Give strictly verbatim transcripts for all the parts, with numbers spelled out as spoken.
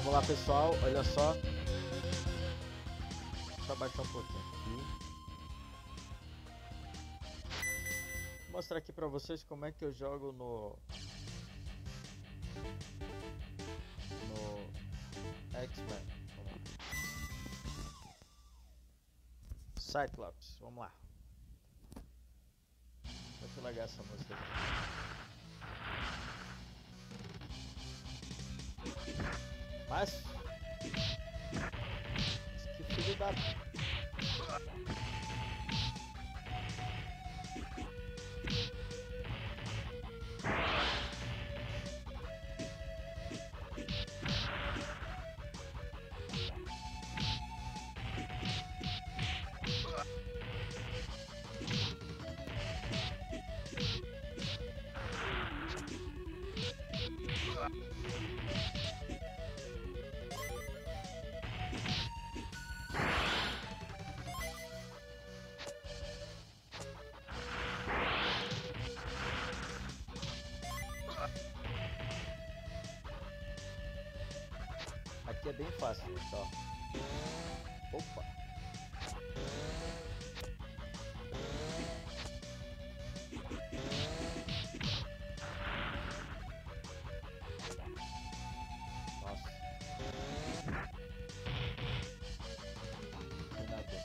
Vamos lá, pessoal, olha só. Só baixar um pouquinho aqui. Vou mostrar aqui pra vocês como é que eu jogo no no X-Men. Cyclops, vamos lá. Muito legal essa música aqui. Mas que filho da... Aqui é bem fácil, pessoal. Opa! Nossa. Nada.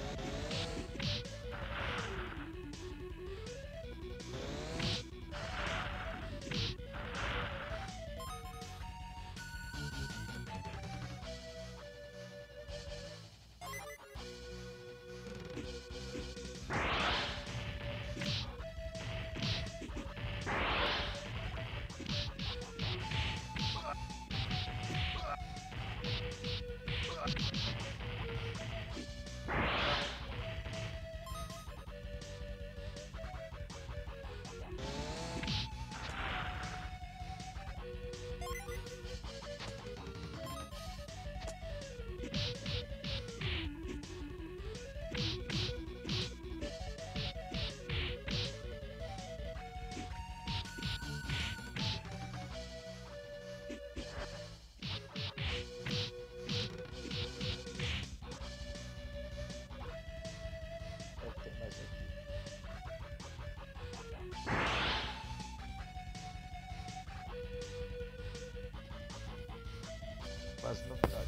Deve ter mais aqui. Quase no final.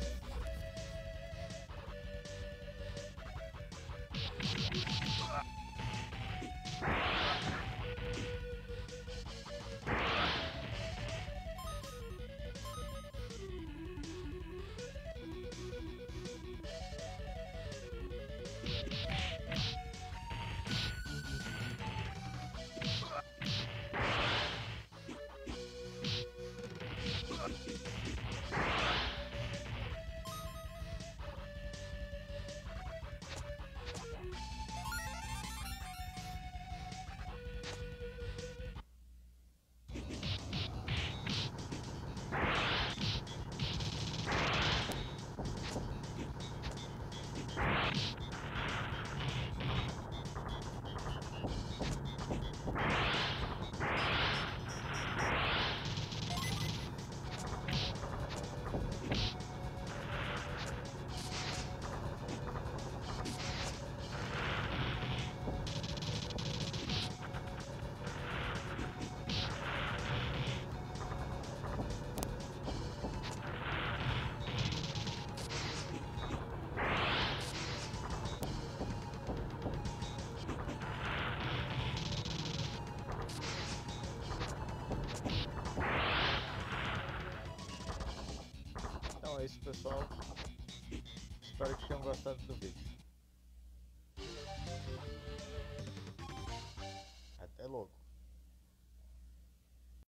Então é isso, pessoal. Espero que tenham gostado do vídeo.